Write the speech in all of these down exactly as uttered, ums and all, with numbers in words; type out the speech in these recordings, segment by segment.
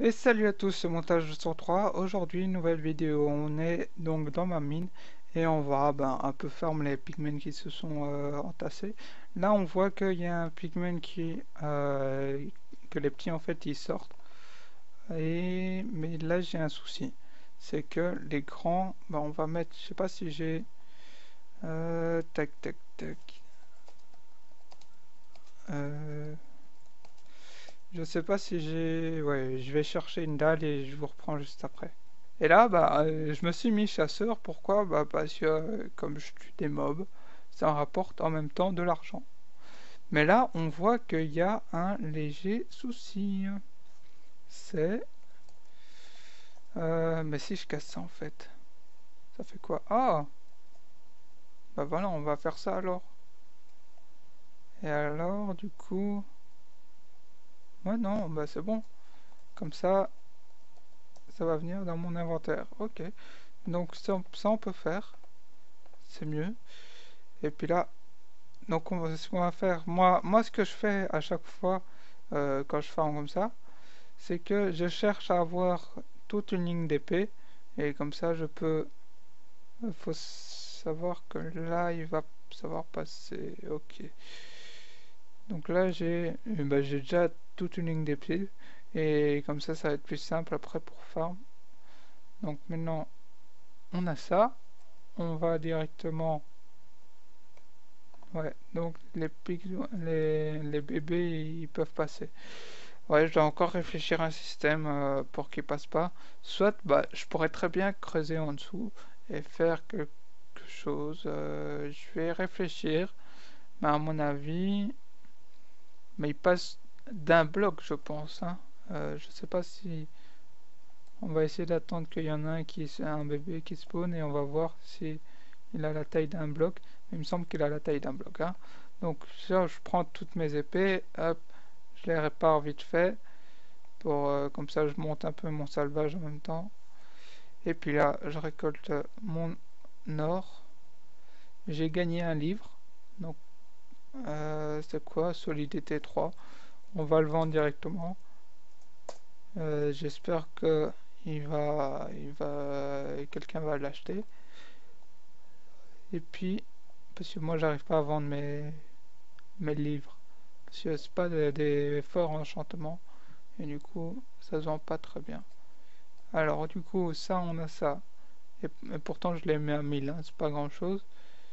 Et salut à tous, c'est Montage cent trois. Aujourd'hui, nouvelle vidéo. On est donc dans ma mine et on va ben, un peu farm les pigmen qui se sont euh, entassés. Là, on voit qu'il y a un pigmen qui euh, que les petits en fait ils sortent. Et mais là, j'ai un souci, c'est que les grands, ben, on va mettre, je sais pas si j'ai euh, tac tac tac. Euh, je sais pas si j'ai, ouais, je vais chercher une dalle et je vous reprends juste après. Et là, bah, euh, je me suis mis chasseur. Pourquoi? Bah, parce que euh, comme je tue des mobs, ça rapporte en même temps de l'argent. Mais là, on voit qu'il y a un léger souci. C'est... euh, mais si je casse ça en fait, ça fait quoi? Ah! Bah voilà, on va faire ça alors. Et alors, du coup... Ouais, non, bah c'est bon. Comme ça, ça va venir dans mon inventaire. Ok. Donc ça, ça on peut faire. C'est mieux. Et puis là, donc on va, ce qu'on va faire, moi, moi ce que je fais à chaque fois euh, quand je farm comme ça, c'est que je cherche à avoir toute une ligne d'épée et comme ça je peux, il faut savoir que là il va savoir passer. Ok. Donc là j'ai, bah, j'ai déjà toute une ligne d'épée et comme ça ça va être plus simple après pour farm. Donc maintenant on a ça, on va directement. Ouais, donc les, les, les bébés ils peuvent passer. Ouais, je dois encore réfléchir à un système euh, pour qu'il passe pas. Soit, bah, je pourrais très bien creuser en dessous et faire quelque chose. Euh, je vais réfléchir, mais à mon avis, mais il passe d'un bloc, je pense. Hein. Euh, je sais pas si on va essayer d'attendre qu'il y en a un qui un bébé qui spawn et on va voir si il a la taille d'un bloc. Il me semble qu'il a la taille d'un bloc. Hein. Donc, ça, je prends toutes mes épées, hop, je les répare vite fait. Pour, euh, comme ça je monte un peu mon salvage en même temps. Et puis là je récolte mon or. J'ai gagné un livre. Donc euh, c'est quoi? Solidité trois. On va le vendre directement. Euh, J'espère que il va, il va, quelqu'un va l'acheter. Et puis parce que moi j'arrive pas à vendre mes, mes livres. Parce que c'est pas des, des forts enchantements. Et du coup ça se vend pas très bien. Alors du coup ça on a ça. Et, et pourtant je l'ai mis à mille, hein, c'est pas grand chose.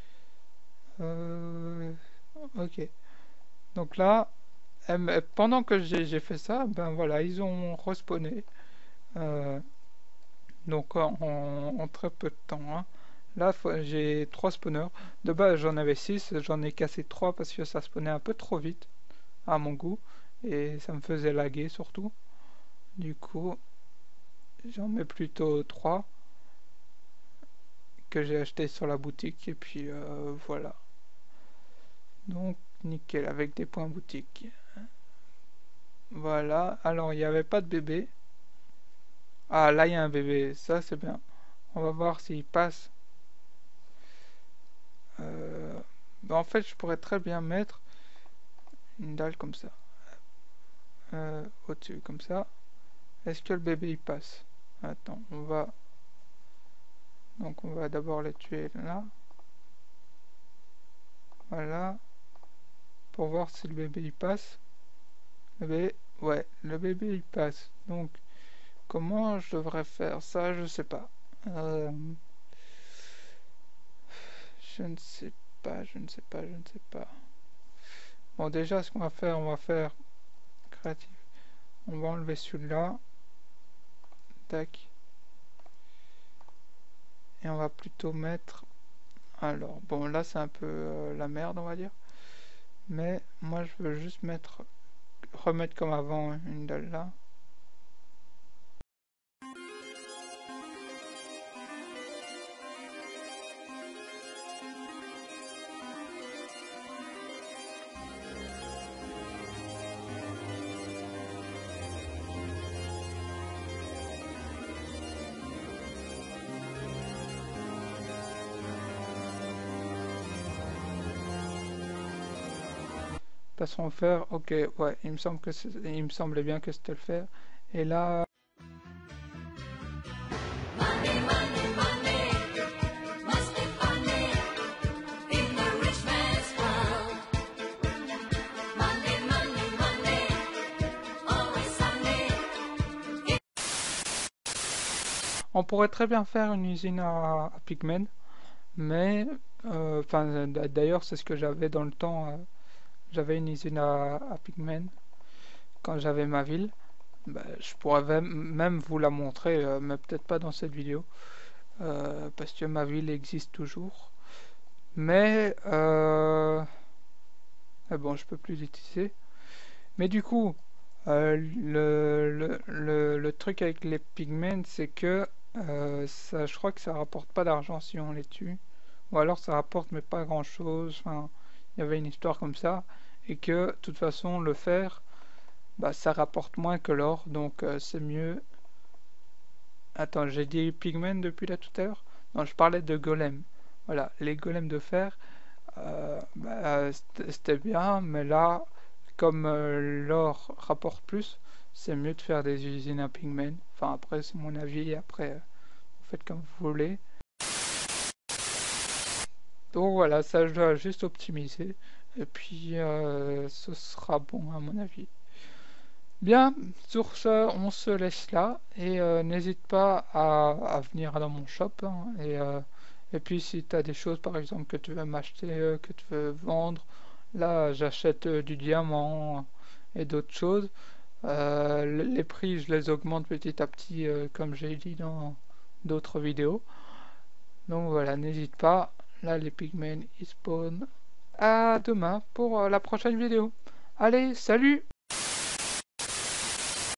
Euh, ok. Donc là, euh, pendant que j'ai fait ça, ben voilà, ils ont respawné. Euh, donc en, en, très peu de temps. Hein. Là, j'ai trois spawners. De base, j'en avais six, j'en ai cassé trois parce que ça spawnait un peu trop vite, à mon goût. Et ça me faisait laguer surtout. Du coup, j'en mets plutôt trois que j'ai acheté sur la boutique. Et puis euh, voilà. Donc nickel, avec des points boutique. Voilà, alors il n'y avait pas de bébé. Ah là il y a un bébé, ça c'est bien. On va voir s'il passe. Euh... ben, en fait je pourrais très bien mettre une dalle comme ça. Euh, au-dessus, comme ça. Est-ce que le bébé il passe? Attends, on va... Donc on va d'abord les tuer là. Voilà. Pour voir si le bébé il passe. Le bébé... Ouais, le bébé il passe. Donc comment je devrais faire ça? Je sais pas. Euh... Je ne sais pas, je ne sais pas, je ne sais pas. Bon, déjà, ce qu'on va faire, on va faire créatif. On va enlever celui-là. Tac. Et on va plutôt mettre... Alors, bon, là, c'est un peu euh, la merde, on va dire. Mais moi, je veux juste mettre... Remettre comme avant une dalle là. Façon faire, ok, ouais, il me semble que il me semblait bien que c'était le faire. Et là, On pourrait très bien faire une usine à, à pigments, mais euh, enfin d'ailleurs c'est ce que j'avais dans le temps. euh, j'avais une usine à, à pigments quand j'avais ma ville. Bah, je pourrais même même vous la montrer, euh, mais peut-être pas dans cette vidéo, euh, parce que ma ville existe toujours. Mais euh, ah bon, je peux plus l'utiliser. Mais du coup, euh, le, le, le, le truc avec les pigments, c'est que euh, ça, je crois que ça rapporte pas d'argent si on les tue. Ou alors ça rapporte mais pas grand chose. Enfin, il y avait une histoire comme ça. Et que, de toute façon, le fer, bah, ça rapporte moins que l'or. Donc euh, c'est mieux. Attends, j'ai dit pigments depuis là tout à l'heure? Non, je parlais de golem. Voilà, les golems de fer, euh, bah, c'était c'était bien, mais là, comme euh, l'or rapporte plus, c'est mieux de faire des usines à pigments. Enfin, après, c'est mon avis, après, euh, vous faites comme vous voulez. Donc voilà, ça, je dois juste optimiser. Et puis, euh, ce sera bon, à mon avis. Bien, sur ce, on se laisse là. Et euh, n'hésite pas à, à venir dans mon shop, hein, et, euh, et puis, si tu as des choses, par exemple, que tu veux m'acheter, euh, que tu veux vendre, là, j'achète euh, du diamant et d'autres choses. Euh, les prix, je les augmente petit à petit, euh, comme j'ai dit dans d'autres vidéos. Donc voilà, n'hésite pas. Là, les pigments, ils spawnent. À demain pour euh, la prochaine vidéo. Allez, salut!